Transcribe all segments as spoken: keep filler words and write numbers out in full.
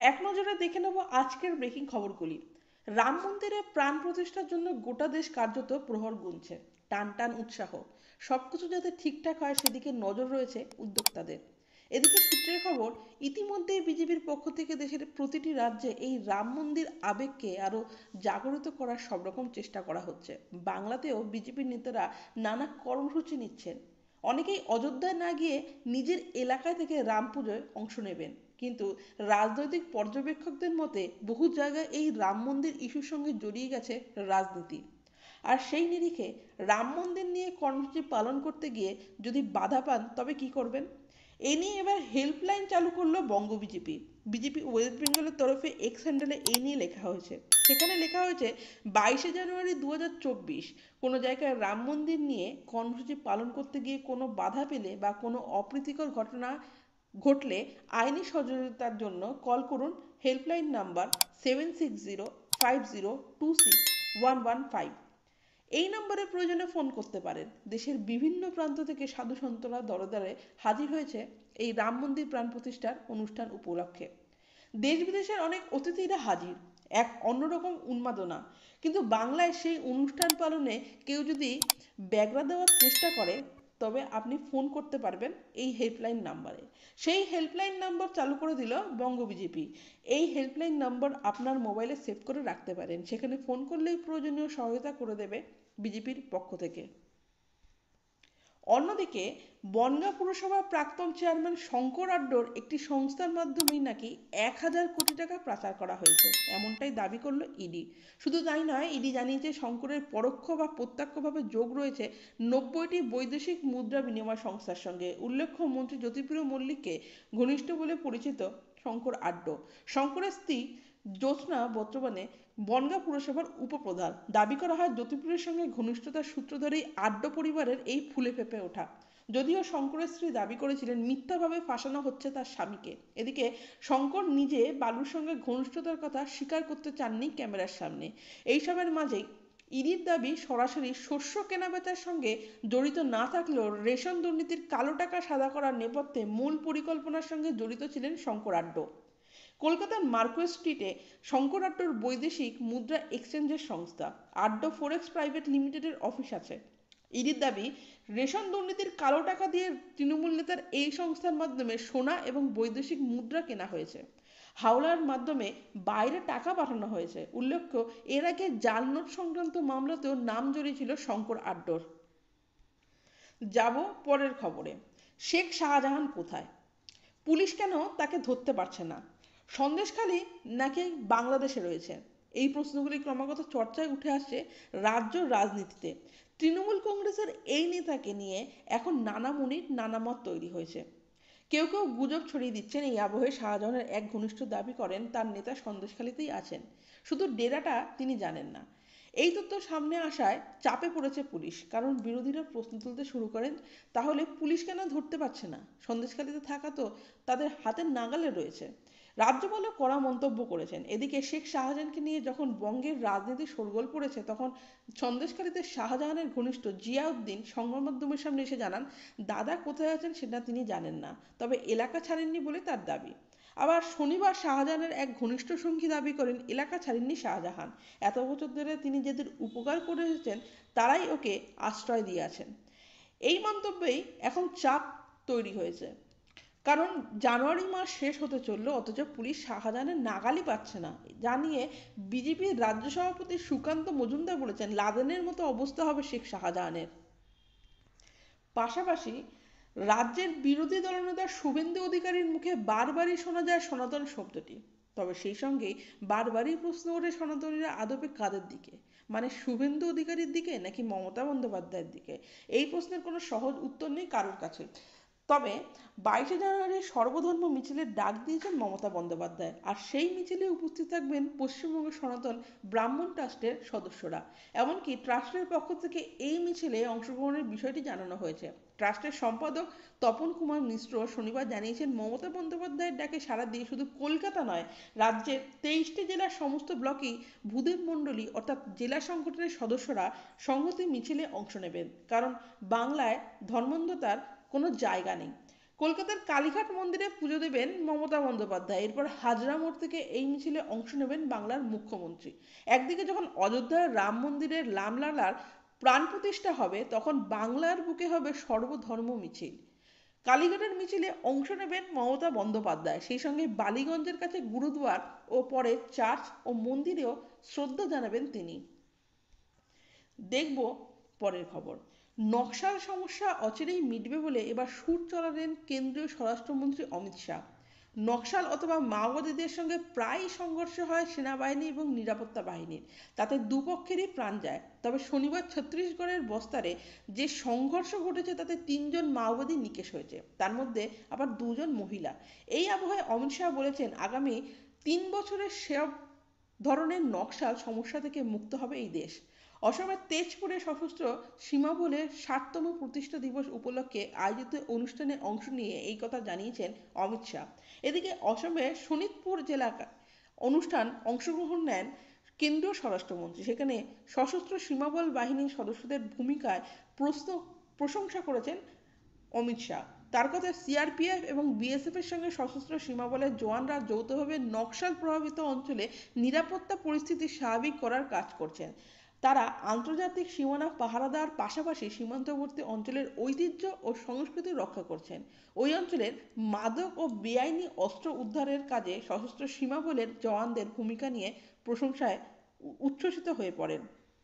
এক নজরে দেখে নেব আজকের ব্রেকিং খবরগুলি। রাম মন্দিরে প্রাণ প্রতিষ্ঠার জন্য গোটা দেশ কার্যত প্রহর গুনছে। টান টান উৎসাহ, সবকিছু যাতে ঠিকঠাক হয় সেদিকে নজর রয়েছে উদ্যোক্তাদের। এদিকে সূত্রের খবর, ইতিমধ্যেই বিজেপির পক্ষ থেকে দেশের প্রতিটি রাজ্যে এই রাম মন্দির আবেগকে আরও জাগরিত করার সব রকম চেষ্টা করা হচ্ছে। বাংলাতেও বিজেপির নেতারা নানা কর্মসূচি নিচ্ছেন। অনেকেই অযোধ্যায় না গিয়ে নিজের এলাকায় থেকে রাম পুজোয় অংশ নেবেন। কিন্তু রাজনৈতিক পর্যবেক্ষকদের মতে বহু জায়গায় এই রাম মন্দির ইস্যুর সঙ্গে জড়িয়ে গেছে রাজনীতি। আর সেই নিরিখে রাম মন্দির নিয়ে কর্মসূচি পালন করতে গিয়ে যদি বাধা পান তবে কি করবেন? এ নিয়ে এবার হেল্পলাইন চালু করলো বঙ্গ বিজেপি। বিজেপি ওয়েস্ট বেঙ্গলের তরফে এক্স হ্যান্ডেলে এই নিয়ে লেখা হয়েছে। সেখানে লেখা হয়েছে, বাইশে জানুয়ারি দু হাজার চব্বিশ কোনো জায়গায় রাম মন্দির নিয়ে কর্মসূচি পালন করতে গিয়ে কোনো বাধা পেলে বা কোনো অপ্রীতিকর ঘটনা ঘটলে আইনি সহযোগিতার জন্য কল করুন helpline number seven six zero five zero two six one one five. এই নম্বরে প্রয়োজনে ফোন করতে পারেন। দেশের বিভিন্ন প্রান্ত থেকে সাধু সন্তরা দরে দরে হাজির হয়েছে এই রাম মন্দির প্রাণ প্রতিষ্ঠার অনুষ্ঠান উপলক্ষে। দেশ বিদেশের অনেক অতিথিরা হাজির, এক অন্যরকম উন্মাদনা। কিন্তু বাংলায় সেই অনুষ্ঠান পালনে কেউ যদি ব্যাগরা দেওয়ার চেষ্টা করে তবে আপনি ফোন করতে পারবেন এই হেল্পলাইন নাম্বারে। সেই হেল্পলাইন নাম্বার চালু করে দিল বঙ্গ বিজেপি। এই হেল্পলাইন নাম্বার আপনার মোবাইলে সেভ করে রাখতে পারেন, সেখানে ফোন করলেই প্রয়োজনীয় সহায়তা করে দেবে বিজেপির পক্ষ থেকে। অন্যদিকে বনগাঁ পুরসভার প্রাক্তন চেয়ারম্যান শঙ্কর আড্ডর একটি সংস্থার মাধ্যমেই নাকি এক হাজার কোটি টাকা পাচার করা হয়েছে, এমনটাই দাবি করল ইডি। শুধু তাই নয়, ইডি জানিয়েছে শঙ্করের পরোক্ষ বা প্রত্যক্ষভাবে যোগ রয়েছে নব্বইটি বৈদেশিক মুদ্রা বিনিময় সংস্থার সঙ্গে। উল্লেখ্য, মন্ত্রী জ্যোতিপ্রিয় মল্লিককে ঘনিষ্ঠ বলে পরিচিত শঙ্কর আড্ড। শঙ্করের স্ত্রী জ্যোৎস্না বর্তমানে বনগাঁ পুরসভার উপপ্রধান। দাবি করা হয় জ্যোতিপ্রিয়র সঙ্গে ঘনিষ্ঠতার সূত্র ধরেই আড্ড পরিবারের এই ফুলে ফেঁপে ওঠা। যদিও শঙ্করের স্ত্রী দাবি করেছিলেন মিথ্যাভাবে ফাঁসানো হচ্ছে তার স্বামীকে। এদিকে শঙ্কর নিজে বালুর সঙ্গে ঘনিষ্ঠতার কথা স্বীকার করতে চাননি ক্যামেরার সামনে। এইসবের মাঝেই ইডির দাবি, সরাসরি শস্য কেনাবেচার সঙ্গে জড়িত না থাকলেও রেশন দুর্নীতির কালো টাকা সাদা করার নেপথ্যে মূল পরিকল্পনার সঙ্গে জড়িত ছিলেন শঙ্কর আড্ড। কলকাতার মার্কোয়েস স্ট্রিটে শঙ্কর আড্ডর বৈদেশিক মুদ্রা এক্সচেঞ্জের সংস্থা আড্ড ফোরেক্স প্রাইভেট লিমিটেডের অফিস আছে। ইডির দাবি, রেশন দুর্নীতির কালো টাকা দিয়ে তৃণমূল নেতার এই সংস্থার মাধ্যমে সোনা এবং বৈদেশিক মুদ্রা কেনা হয়েছে। হাওলার মাধ্যমে বাইরে টাকা পাঠানো হয়েছে। উল্লেখ্য, এর আগে জাল নোট সংক্রান্ত মামলাতেও নাম জড়িয়েছিল শঙ্কর আড্ডর। যাব পরের খবরে। শেখ শাহজাহান কোথায়? পুলিশ কেন তাকে ধরতে পারছে না? সন্দেশখালী নাকি বাংলাদেশে রয়েছে? এই প্রশ্নগুলি ক্রমাগত চর্চায় উঠে আসছে রাজ্য রাজনীতিতে। তৃণমূল কংগ্রেসের এই নেতাকে নিয়ে এখন নানা মুনির নানা মত তৈরি হয়েছে। কেউ কেউ গুজব ছড়িয়ে দিচ্ছেন, এই আবহে শাহজাহানের এক ঘনিষ্ঠ দাবি করেন তার নেতা সন্দেশখালীতেই আছেন, শুধু ডেরাটা তিনি জানেন না। এই তথ্য সামনে আসায় চাপে পড়েছে পুলিশ, কারণ বিরোধীরা প্রশ্ন তুলতে শুরু করেন, তাহলে পুলিশ কেন ধরতে পারছে না? সন্দেশখালীতে থাকা তো তাদের হাতের নাগালে রয়েছে। রাজ্যপালও কড়া মন্তব্য করেছেন। এদিকে শেখ শাহজাহানকে নিয়ে যখন বঙ্গের রাজনীতি শোরগোল পড়েছে, তখন সন্দেশখালীতে শাহজাহানের ঘনিষ্ঠ জিয়াউদ্দিন সংবাদ মাধ্যমের সামনে এসে জানান দাদা কোথায় আছেন সেটা তিনি জানেন না, তবে এলাকা ছাড়েননি বলে তার দাবি। আবার শনিবার শাহজাহানের এক ঘনিষ্ঠ সঙ্গী দাবি করেন এলাকা ছাড়েননি শাহজাহান, এত বছর ধরে তিনি যাদের উপকার করে এসেছেন তারাই ওকে আশ্রয় দিয়ে আছেন। এই মন্তব্যেই এখন চাপ তৈরি হয়েছে, কারণ জানুয়ারি মাস শেষ হতে চললো অথচ পুলিশ শাহজাহানের নাগালই পাচ্ছে না। জানিয়ে বিজেপির রাজ্য সভাপতি সুকান্ত মজুমদার বলেছেন লাদেনের মতো অবস্থা হবে শেখ শাহজাহানের। পাশাপাশি রাজ্যের বিরোধী দলনেতা শুভেন্দু অধিকারীর মুখে বারবারই শোনা যায় সনাতন শব্দটি। তবে সেই সঙ্গেই বারবারই প্রশ্ন ওঠে সনাতনীরা আদপে কাদের দিকে, মানে শুভেন্দু অধিকারীর দিকে নাকি মমতা বন্দ্যোপাধ্যায়ের দিকে? এই প্রশ্নের কোনো সহজ উত্তর নেই কারোর কাছে। তবে বাইশে জানুয়ারি সর্বধর্ম মিছিলের ডাক দিয়েছেন মমতা বন্দ্যোপাধ্যায়, আর সেই মিছিলে উপস্থিত থাকবেন পশ্চিমবঙ্গ সনাতন ব্রাহ্মণ ট্রাস্টের সদস্যরা। এমনকি ট্রাস্টের পক্ষ থেকে এই মিছিলে অংশগ্রহণের বিষয়টি জানানো হয়েছে। ট্রাস্টের সম্পাদক তপন কুমার মিশ্র শনিবার জানিয়েছেন মমতা বন্দ্যোপাধ্যায়ের ডাকে সাড়া দিয়ে শুধু কলকাতা নয়, রাজ্যের তেইশটি জেলার সমস্ত ব্লকেই ভূদেব মণ্ডলী অর্থাৎ জেলা সংগঠনের সদস্যরা সংহতি মিছিলে অংশ নেবেন, কারণ বাংলায় ধর্মান্ধতার কোনো জায়গা নেই। কলকাতার কালীঘাট মন্দিরে পুজো দেবেন মমতা বন্দ্যোপাধ্যায়। এরপর হাজরা মোড় থেকে এই মিছিলে অংশ নেবেন বাংলার মুখ্যমন্ত্রী। একদিকে যখন অযোধ্যার রাম মন্দিরের রামলালার প্রাণ প্রতিষ্ঠা হবে, তখন বাংলার বুকে হবে সর্বধর্ম মিছিল। কালীঘাটের মিছিলে অংশ নেবেন মমতা বন্দ্যোপাধ্যায়। সেই সঙ্গে বালিগঞ্জের কাছে গুরুদুয়ার ও পরে চার্চ ও মন্দিরেও শ্রদ্ধা জানাবেন তিনি। দেখব পরের খবর। নকশাল সমস্যা অচিরেই মিটবে বলে এবার সুর চড়ালেন কেন্দ্রীয় স্বরাষ্ট্রমন্ত্রী অমিত শাহ। নকশাল অথবা মাওবাদীদের সঙ্গে প্রায়ই সংঘর্ষ হয় সেনাবাহিনী এবং নিরাপত্তা বাহিনীর, তাতে দুপক্ষেরই প্রাণ যায়। তবে শনিবার ছত্তিশগড়ের বস্তারে যে সংঘর্ষ ঘটেছে তাতে তিনজন মাওবাদী নিকেশ হয়েছে, তার মধ্যে আবার দুজন মহিলা। এই আবহে অমিত শাহ বলেছেন, আগামী তিন বছরের সব ধরনের নকশাল সমস্যা থেকে মুক্ত হবে এই দেশ। অসমের তেজপুরে সশস্ত্র সীমা বলের ষাটতম প্রতিষ্ঠা দিবস উপলক্ষে আয়োজিত অনুষ্ঠানে অংশ নিয়ে এই কথা জানিয়েছেন অমিত শাহ। এদিকে অসমের শোণিতপুর জেলা অনুষ্ঠান অংশগ্রহণ নেন কেন্দ্রীয় স্বরাষ্ট্রমন্ত্রী। সেখানে সশস্ত্র সীমাবল বাহিনীর সদস্যদের ভূমিকায় প্রশ্ন প্রশংসা করেছেন অমিত শাহ। তার কথায় সিআরপিএফ এবং বিএসএফ এর সঙ্গে সশস্ত্র সীমাবলের জওয়ানরা যৌথভাবে নকশাল প্রভাবিত অঞ্চলে নিরাপত্তা পরিস্থিতি স্বাভাবিক করার কাজ করছেন। তারা আন্তর্জাতিক সীমানা পাহারা দেওয়ার পাশাপাশি সীমান্তবর্তী অঞ্চলের ঐতিহ্য ও সংস্কৃতি রক্ষা করছেন। ওই অঞ্চলের মাদক ও বেআইনি অস্ত্র উদ্ধারের কাজে সশস্ত্র সীমাবলের জওয়ানদের ভূমিকা নিয়ে প্রশংসায় উচ্ছ্বসিত হয়ে পড়েন।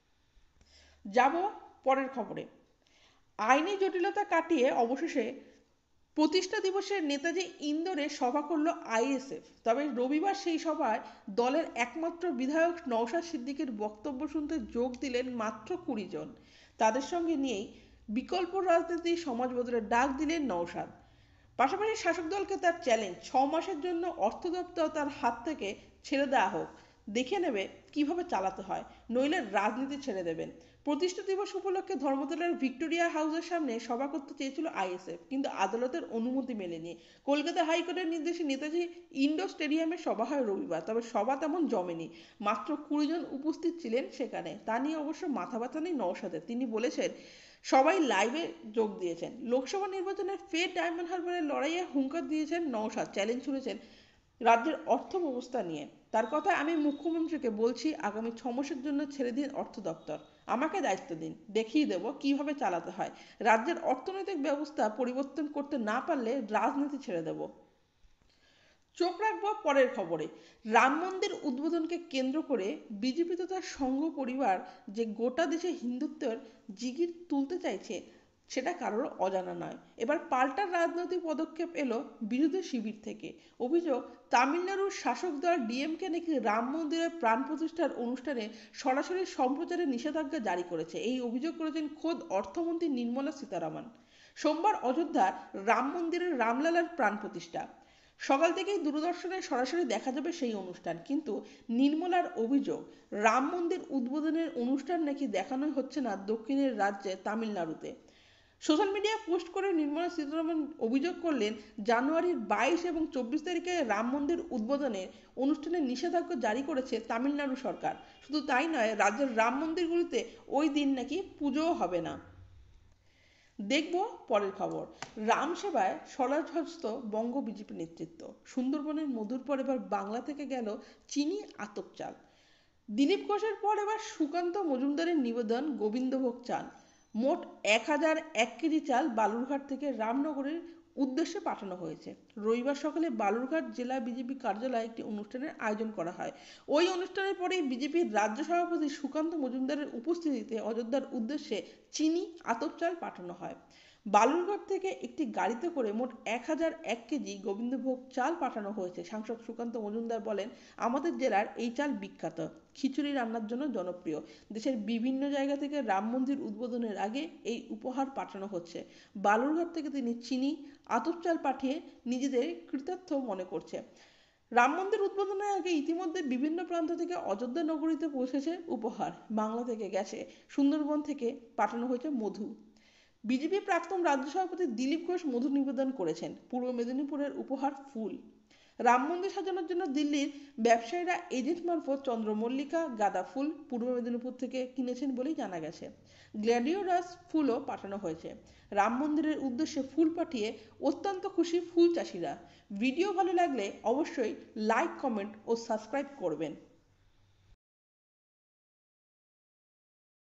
যাব পরের খবরে। আইনি জটিলতা কাটিয়ে অবশেষে প্রতিষ্ঠা দিবসে নেতাজি ইন্দোরে সভা করল আইএসএফ। তবে রবিবার সেই সভায় দলের একমাত্র বিধায়ক নওশাদ সিদ্দিকীর বক্তব্য শুনতে যোগ দিলেন মাত্র কুড়ি জন। তাদের সঙ্গে নিয়েই বিকল্প রাজনীতি সমাজ বদলের ডাক দিলেন নওশাদ। পাশাপাশি শাসক দলকে তার চ্যালেঞ্জ, ছ মাসের জন্য অর্থ দপ্তর তার হাত থেকে ছেড়ে দেওয়া হোক, দেখে নেবে কিভাবে চালাতে হয়, নইলে রাজনীতি ছেড়ে দেবেন। প্রতিষ্ঠা দিবস উপলক্ষে ধর্মতলার ভিক্টোরিয়া হাউসের সামনে সভা করতে চেয়েছিল আইএসএফ, কিন্তু আদালতের অনুমতি মেলেনি। কলকাতা হাইকোর্টের নির্দেশে নেতাজি ইন্ডোর স্টেডিয়ামে সভা হয় রবিবার, তবে সভা তেমন জমেনি। মাত্র কুড়ি জন উপস্থিত ছিলেন সেখানে। তা নিয়ে অবশ্য মাথা ব্যথা নেই নওশাদের। তিনি বলেছেন, সবাই লাইভে যোগ দিয়েছেন। লোকসভা নির্বাচনে ফের ডায়মন্ড হারবারের লড়াইয়ে হুঙ্কার দিয়েছেন নওশাদ। চ্যালেঞ্জ ছুড়েছেন রাজ্যের অর্থ ব্যবস্থা নিয়ে। তার কথা, আমি মুখ্যমন্ত্রীকে বলছি, আগামী ছ মাসের জন্য ছেড়ে দিন অর্থ দপ্তর, আমাকে দায়িত্ব দিন, দেখিয়ে দেব কিভাবে চালাতে হয়। রাজ্যের অর্থনৈতিক ব্যবস্থা পরিবর্তন করতে না পারলে রাজনীতি ছেড়ে দেব। চোখ রাখবো পরের খবরে। রাম মন্দির উদ্বোধনকে কেন্দ্র করে বিজেপি তথা সংঘ পরিবার যে গোটা দেশে হিন্দুত্বের জিগির তুলতে চাইছে সেটা কারোর অজানা নয়। এবার পাল্টা রাজনৈতিক পদক্ষেপ এলো বিরোধী শিবির থেকে। অভিযোগ, তামিলনাড়ুর শাসক দল ডিএমকে নাকি রাম মন্দিরের প্রাণ প্রতিষ্ঠার অনুষ্ঠানে সরাসরি সম্প্রচারে নিষেধাজ্ঞা জারি করেছে। এই অভিযোগ করেছেন খোদ অর্থমন্ত্রী নির্মলা সীতারামন। সোমবার অযোধ্যার রাম মন্দিরের রামলালার প্রাণ প্রতিষ্ঠা। সকাল থেকেই দূরদর্শনে সরাসরি দেখা যাবে সেই অনুষ্ঠান। কিন্তু নির্মলার অভিযোগ, রাম মন্দির উদ্বোধনের অনুষ্ঠান নাকি দেখানোই হচ্ছে না দক্ষিণের রাজ্যে তামিলনাড়ুতে। সোশ্যাল মিডিয়ায় পোস্ট করে নির্মলা সীতারামন অভিযোগ করলেন, জানুয়ারির বাইশ এবং চব্বিশ তারিখে রাম মন্দির উদ্বোধনের অনুষ্ঠানে নিষেধাজ্ঞা জারি করেছে তামিলনাড়ু সরকার। শুধু তাই নয়, রাজ্যের রাম মন্দিরগুলিতে ওই দিন নাকি পুজোও হবে না। দেখব পরের খবর। রাম সেবায় সরাসহস্ত বঙ্গ বিজেপি নেতৃত্ব। সুন্দরবনের মধুর পর এবার বাংলা থেকে গেল চিনি আতপ চাল। দিলীপ ঘোষের পর এবার সুকান্ত মজুমদারের নিবেদন গোবিন্দভোগ চাল। মোট এক হাজার এক কেজি চাল বালুরঘাট থেকে রামনগরের উদ্দেশ্যে পাঠানো হয়েছে। রবিবার সকালে বালুরঘাট জেলা বিজেপি কার্যালয়ে একটি অনুষ্ঠানের আয়োজন করা হয়। ওই অনুষ্ঠানের পরেই বিজেপির রাজ্য সভাপতি সুকান্ত মজুমদারের উপস্থিতিতে অযোধ্যার উদ্দেশ্যে চিনি আতপ চাল পাঠানো হয়। বালুরঘাট থেকে একটি গাড়িতে করে মোট এক হাজার এক কেজি গোবিন্দভোগ চাল পাঠানো হয়েছে। সাংসদ সুকান্ত মজুমদার বলেন, আমাদের জেলার এই চাল বিখ্যাত, খিচুড়ি রান্নার জন্য জনপ্রিয়। দেশের বিভিন্ন জায়গা থেকে রাম মন্দির উদ্বোধনের আগে এই উপহার পাঠানো হচ্ছে। বালুরঘাট থেকে তিনি চিনি আতপ চাল পাঠিয়ে নিজেদের কৃতার্থ মনে করছে। রাম মন্দির উদ্বোধনের আগে ইতিমধ্যে বিভিন্ন প্রান্ত থেকে অযোধ্যা নগরীতে পৌঁছেছে উপহার। বাংলা থেকে গেছে, সুন্দরবন থেকে পাঠানো হয়েছে মধু। বিজেপি প্রাক্তন রাজ্য সভাপতি দিলীপ ঘোষ মধু নিবেদন করেছেন। পূর্ব মেদিনীপুরের উপহার ফুল। রাম মন্দির সাজানোর জন্য দিল্লির ব্যবসায়ীরা এজেন্ট মারফত চন্দ্রমল্লিকা গাঁদা ফুল পূর্ব মেদিনীপুর থেকে কিনেছেন বলেই জানা গেছে। গ্ল্যাডিওলাস ফুলও পাঠানো হয়েছে। রাম মন্দিরের উদ্দেশ্যে ফুল পাঠিয়ে অত্যন্ত খুশি ফুল চাষিরা। ভিডিও ভালো লাগলে অবশ্যই লাইক, কমেন্ট ও সাবস্ক্রাইব করবেন।